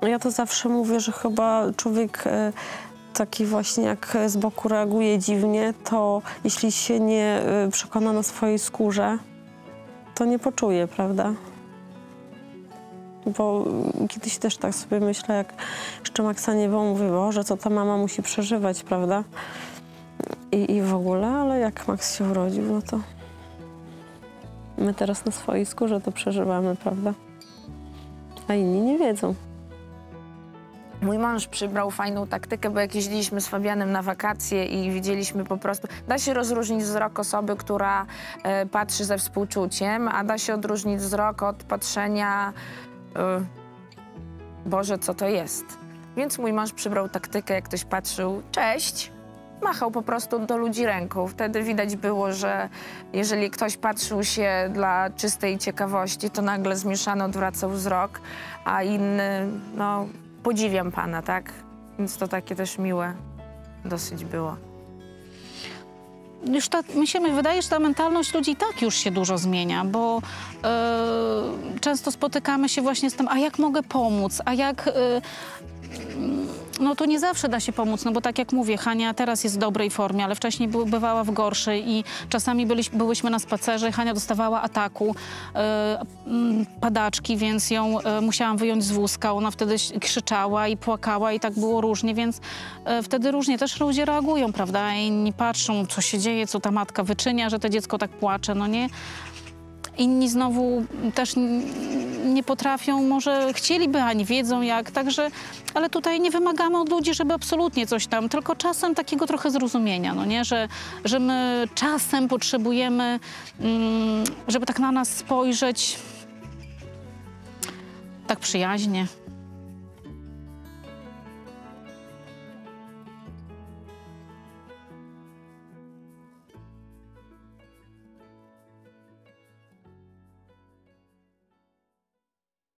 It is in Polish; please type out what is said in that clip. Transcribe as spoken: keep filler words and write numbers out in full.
Ja to zawsze mówię, że chyba człowiek e, taki właśnie jak z boku reaguje dziwnie, to jeśli się nie e, przekona na swojej skórze, to nie poczuje, prawda? Bo kiedyś też tak sobie myślę, jak jeszcze Maxa nie było, mówię, Boże, co ta mama musi przeżywać, prawda? I, i w ogóle, ale jak Max się urodził, no to my teraz na swojej skórze to przeżywamy, prawda? A inni nie wiedzą. Mój mąż przybrał fajną taktykę, bo jak jeździliśmy z Fabianem na wakacje i widzieliśmy po prostu... Da się rozróżnić wzrok osoby, która e, patrzy ze współczuciem, a da się odróżnić wzrok od patrzenia... E, Boże, co to jest? Więc mój mąż przybrał taktykę, jak ktoś patrzył, cześć, machał po prostu do ludzi ręką. Wtedy widać było, że jeżeli ktoś patrzył się dla czystej ciekawości, to nagle zmieszany odwracał wzrok, a inny, no... Podziwiam pana, tak? Więc to takie też miłe dosyć było. Już ta, mi się wydaje, że ta mentalność ludzi i tak już się dużo zmienia, bo yy, często spotykamy się właśnie z tym, a jak mogę pomóc, a jak... Yy, no to nie zawsze da się pomóc, no bo tak jak mówię, Hania teraz jest w dobrej formie, ale wcześniej by, bywała w gorszej i czasami byliśmy, byłyśmy na spacerze, Hania dostawała ataku, yy, padaczki, więc ją yy, musiałam wyjąć z wózka, ona wtedy krzyczała i płakała i tak było różnie, więc yy, wtedy różnie też ludzie reagują, prawda, inni patrzą, co się dzieje, co ta matka wyczynia, że to dziecko tak płacze, no nie? Inni znowu też nie potrafią, może chcieliby, a nie wiedzą jak, także, ale tutaj nie wymagamy od ludzi, żeby absolutnie coś tam, tylko czasem takiego trochę zrozumienia, no nie, że, że my czasem potrzebujemy, żeby tak na nas spojrzeć, tak przyjaźnie.